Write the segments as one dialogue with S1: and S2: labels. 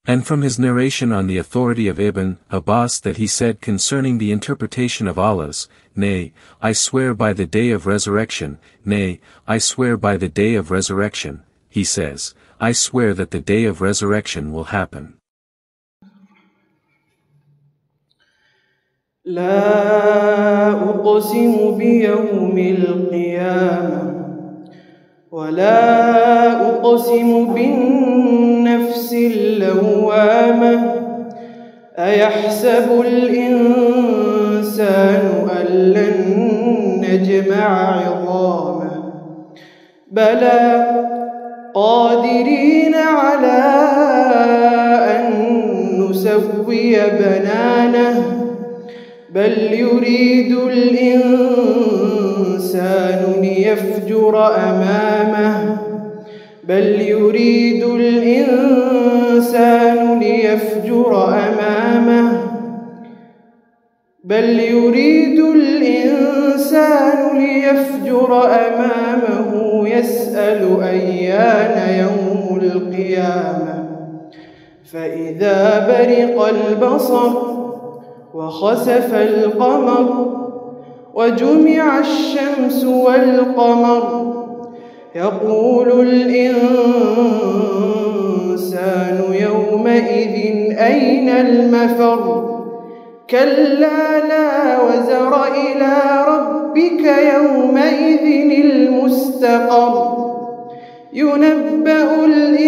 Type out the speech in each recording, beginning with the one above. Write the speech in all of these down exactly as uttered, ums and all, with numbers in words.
S1: And from his narration on the authority of Ibn Abbas that he said concerning the interpretation of Allah's, nay, I swear by the day of resurrection, nay, I swear by the day of resurrection, he says, I swear that the day of resurrection will happen.
S2: لا أقسم بيوم القيامة ولا أقسم بالنفس اللوامة أيحسب الإنسان أن لن نجمع عظامه بلى قادرين على أن نسوي بنانه بل يريد الإنسان ليفجر أمامه بل يريد الإنسان ليفجر أمامه بل يريد الإنسان ليفجر أمامه يسأل أيان يوم القيامة فإذا برق البصر وخسف القمر وجمع الشمس والقمر يقول الإنسان يومئذ أين المفر كلا لا وزر إلى ربك يومئذ المستقر ينبأ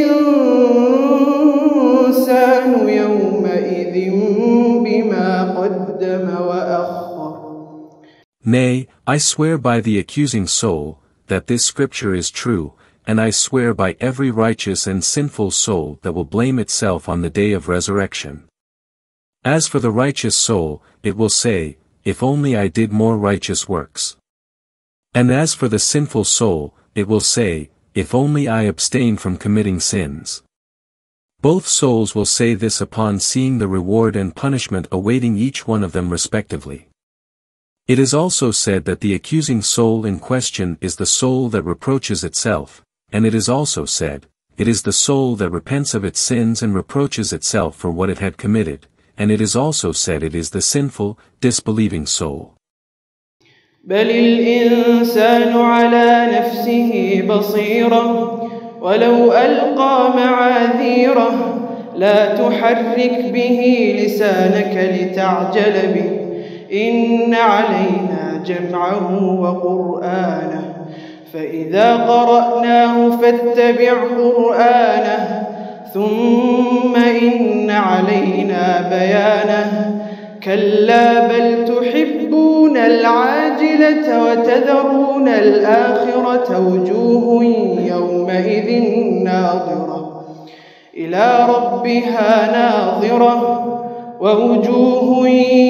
S2: الإنسان يومئذ بما قدم وأخر.
S1: Nay, I swear by the accusing soul, that this scripture is true, and I swear by every righteous and sinful soul that will blame itself on the day of resurrection. As for the righteous soul, it will say, if only I did more righteous works. And as for the sinful soul, it will say, if only I abstain from committing sins. Both souls will say this upon seeing the reward and punishment awaiting each one of them respectively. It is also said that the accusing soul in question is the soul that reproaches itself, and it is also said, it is the soul that repents of its sins and reproaches itself for what it had committed, and it is also said it is the sinful, disbelieving soul.
S2: بل الإنسان على نفسه بصيرة ولو ألقى معاذيره لا تحرك به لسانك لتعجل به إن علينا جمعه وقرآنه فإذا قرأناه فاتبع قرآنه ثم إن علينا بيانه كلا بل تحبون العاجلة وتذرون الآخرة وجوه يومئذ ناظرة إلى ربها ناظرة ووجوه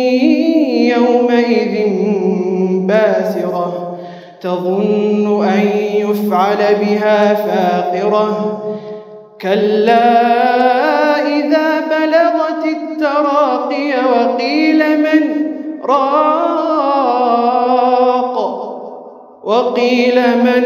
S2: يومئذ باسرة تظن أن يفعل بها فاقرة كلا إذا بلغت التراقي وقيل من راق وقيل من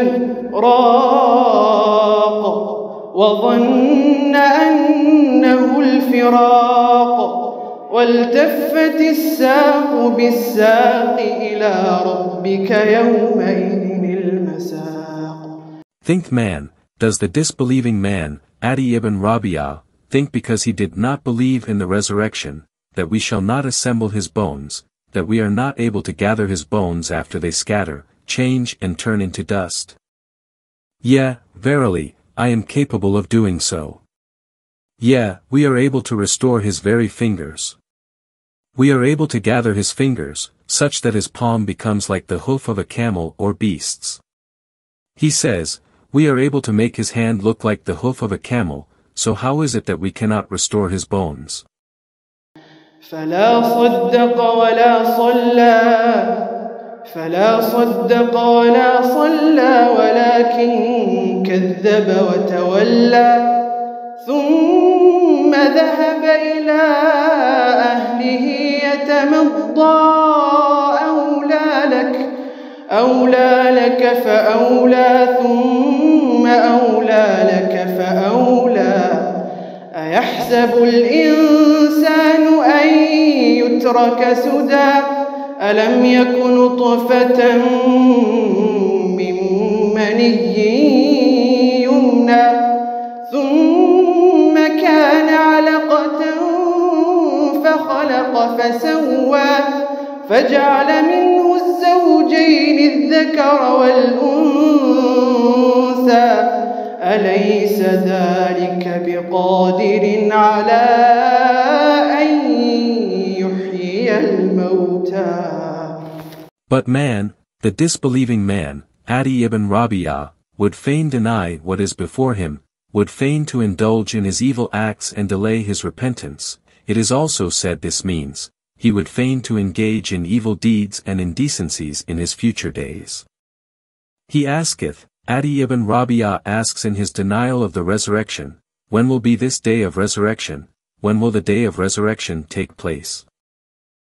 S2: راق وظن أنه الفراق والتفت الساق بالساق إلى ربك يومئذ المساق.
S1: Think man, does the disbelieving man, Adi ibn Rabi'ah, think because he did not believe in the resurrection, that we shall not assemble his bones, that we are not able to gather his bones after they scatter, change and turn into dust? Yea, verily, I am capable of doing so. Yea, we are able to restore his very fingers. We are able to gather his fingers, such that his palm becomes like the hoof of a camel or beasts. He says, we are able to make his hand look like the hoof of a camel, so how is it that we cannot restore his bones?
S2: فلا صدق ولا صلى فلا صدق ولا صلى ولكن كذب وتولى ثم ذهب إلى أهله يتمطى أولى لك أولى لك فأولى ثم أولى لك فأولى أيحسب الإنسان أن يترك سدى ألم يك نطفة من مني يمنى ثم كان علقة فخلق فسوى فجعل منه الزوجين الذكر والأنثى أليس ذلك بقادر على أن يحيي الموتى.
S1: But man, the disbelieving man, Adi ibn Rabi'ah, would fain deny what is before him, would feign to indulge in his evil acts and delay his repentance. It is also said this means, he would feign to engage in evil deeds and indecencies in his future days. He asketh, Adi ibn Rabi'ah asks in his denial of the resurrection, when will be this day of resurrection, when will the day of resurrection take place?